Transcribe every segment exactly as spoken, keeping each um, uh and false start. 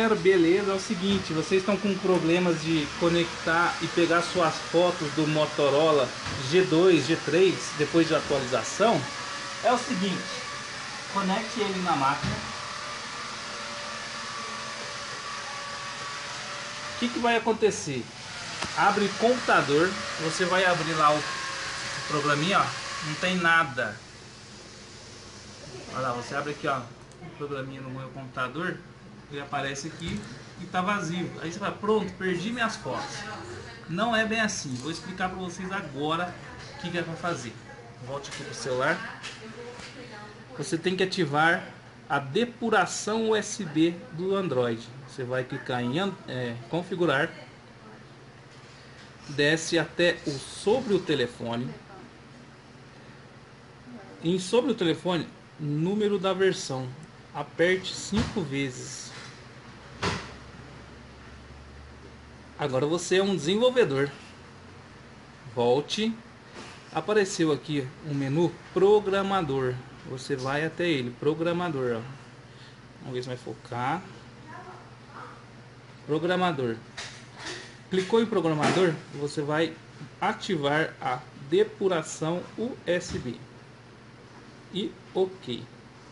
galera, beleza? É o seguinte, vocês estão com problemas de conectar e pegar suas fotos do Motorola G dois, G três depois de atualização? É o seguinte, conecte ele na máquina. O que, que vai acontecer? Abre computador, você vai abrir lá o, o programinha, ó, não tem nada. Olha lá, você abre aqui, ó, o programinha no meu computador, ele aparece aqui e tá vazio. Aí você vai, pronto, perdi minhas fotos. Não é bem assim. Vou explicar para vocês agora o que, que é para fazer. Volte aqui pro celular. Você tem que ativar a depuração U S B do Android. Você vai clicar em é, configurar, desce até o sobre o telefone. Em sobre o telefone, número da versão, aperte cinco vezes. Agora você é um desenvolvedor. Volte. Apareceu aqui um menu programador. Você vai até ele, programador. Ó. Vamos ver se vai focar. Programador. Clicou em programador, você vai ativar a depuração U S B. E OK.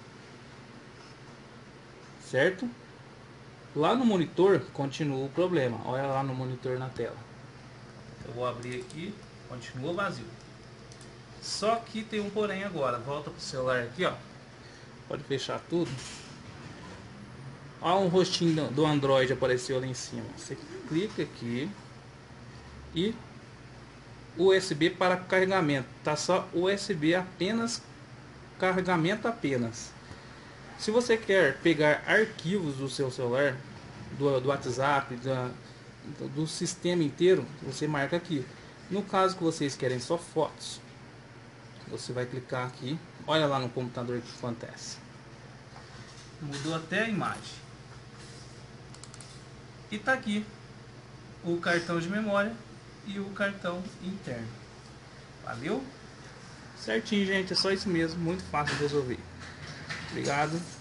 Certo? Lá no monitor continua o problema. Olha lá no monitor na tela. Eu vou abrir aqui, continua vazio. Só que tem um porém agora. Volta pro celular aqui, ó. Pode fechar tudo. Olha um rostinho do Android apareceu lá em cima. Você clica aqui e U S B para carregamento. Tá só U S B apenas, carregamento apenas. Se você quer pegar arquivos do seu celular, do, do WhatsApp, da, do, do sistema inteiro, você marca aqui. No caso que vocês querem só fotos, você vai clicar aqui. Olha lá no computador o que acontece. Mudou até a imagem. E tá aqui o cartão de memória e o cartão interno. Valeu? Certinho, gente. É só isso mesmo. Muito fácil de resolver. Obrigado.